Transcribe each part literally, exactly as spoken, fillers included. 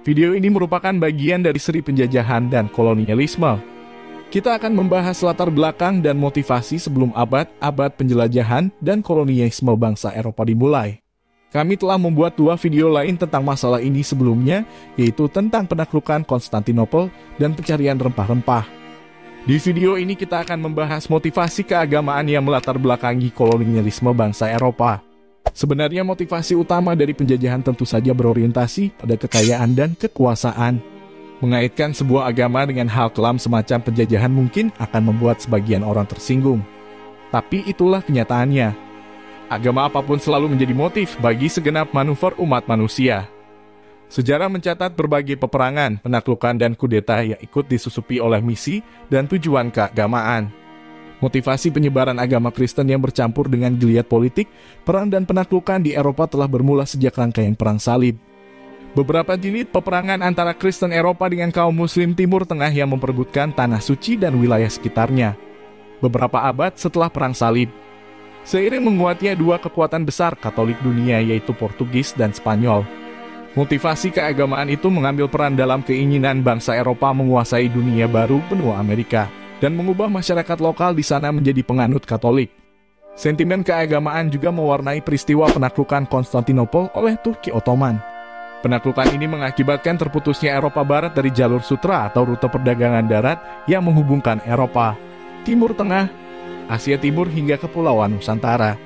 Video ini merupakan bagian dari seri penjajahan dan kolonialisme. Kita akan membahas latar belakang dan motivasi sebelum abad-abad penjelajahan dan kolonialisme bangsa Eropa dimulai. Kami telah membuat dua video lain tentang masalah ini sebelumnya, yaitu tentang penaklukan Konstantinopel dan pencarian rempah-rempah. Di video ini kita akan membahas motivasi keagamaan yang melatar belakangi kolonialisme bangsa Eropa. Sebenarnya motivasi utama dari penjajahan tentu saja berorientasi pada kekayaan dan kekuasaan. Mengaitkan sebuah agama dengan hal kelam semacam penjajahan mungkin akan membuat sebagian orang tersinggung. Tapi itulah kenyataannya. Agama apapun selalu menjadi motif bagi segenap manuver umat manusia. Sejarah mencatat berbagai peperangan, penaklukan, dan kudeta yang ikut disusupi oleh misi dan tujuan keagamaan. Motivasi penyebaran agama Kristen yang bercampur dengan geliat politik, perang dan penaklukan di Eropa telah bermula sejak rangkaian Perang Salib. Beberapa jilid peperangan antara Kristen Eropa dengan kaum Muslim Timur Tengah yang memperebutkan tanah suci dan wilayah sekitarnya. Beberapa abad setelah Perang Salib. Seiring menguatnya dua kekuatan besar Katolik dunia yaitu Portugis dan Spanyol. Motivasi keagamaan itu mengambil peran dalam keinginan bangsa Eropa menguasai dunia baru benua Amerika dan mengubah masyarakat lokal di sana menjadi penganut Katolik. Sentimen keagamaan juga mewarnai peristiwa penaklukan Konstantinopel oleh Turki Ottoman. Penaklukan ini mengakibatkan terputusnya Eropa Barat dari jalur sutra atau rute perdagangan darat yang menghubungkan Eropa, Timur Tengah, Asia Timur hingga Kepulauan Nusantara.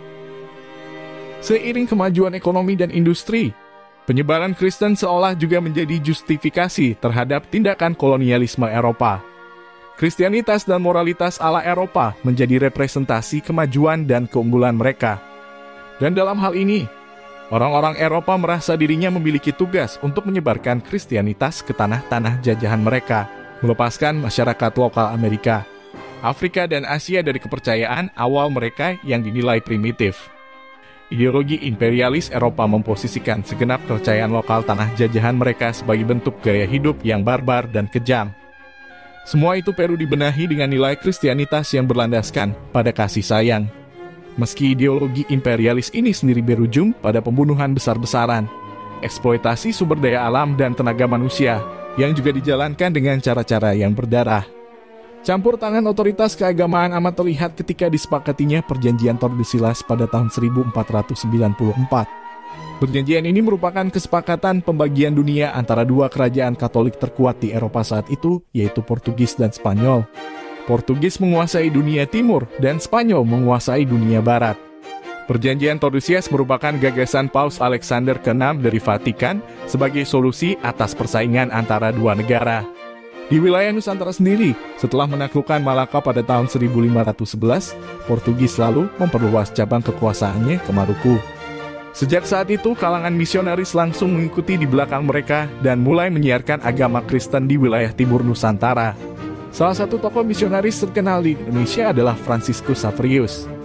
Seiring kemajuan ekonomi dan industri, penyebaran Kristen seolah juga menjadi justifikasi terhadap tindakan kolonialisme Eropa. Kristianitas dan moralitas ala Eropa menjadi representasi kemajuan dan keunggulan mereka. Dan dalam hal ini, orang-orang Eropa merasa dirinya memiliki tugas untuk menyebarkan Kristianitas ke tanah-tanah jajahan mereka, melepaskan masyarakat lokal Amerika, Afrika, dan Asia dari kepercayaan awal mereka yang dinilai primitif. Ideologi imperialis Eropa memposisikan segenap kepercayaan lokal tanah jajahan mereka sebagai bentuk gaya hidup yang barbar dan kejam. Semua itu perlu dibenahi dengan nilai Kristianitas yang berlandaskan pada kasih sayang. Meski ideologi imperialis ini sendiri berujung pada pembunuhan besar-besaran, eksploitasi sumber daya alam dan tenaga manusia yang juga dijalankan dengan cara-cara yang berdarah. Campur tangan otoritas keagamaan amat terlihat ketika disepakatinya Perjanjian Tordesillas pada tahun seribu empat ratus sembilan puluh empat. Perjanjian ini merupakan kesepakatan pembagian dunia antara dua kerajaan Katolik terkuat di Eropa saat itu, yaitu Portugis dan Spanyol. Portugis menguasai dunia timur dan Spanyol menguasai dunia barat. Perjanjian Tordesillas merupakan gagasan Paus Alexander keenam dari Vatikan sebagai solusi atas persaingan antara dua negara. Di wilayah Nusantara sendiri, setelah menaklukkan Malaka pada tahun seribu lima ratus sebelas, Portugis lalu memperluas cabang kekuasaannya ke Maluku. Sejak saat itu, kalangan misionaris langsung mengikuti di belakang mereka dan mulai menyiarkan agama Kristen di wilayah timur Nusantara. Salah satu tokoh misionaris terkenal di Indonesia adalah Franciscus Saverius.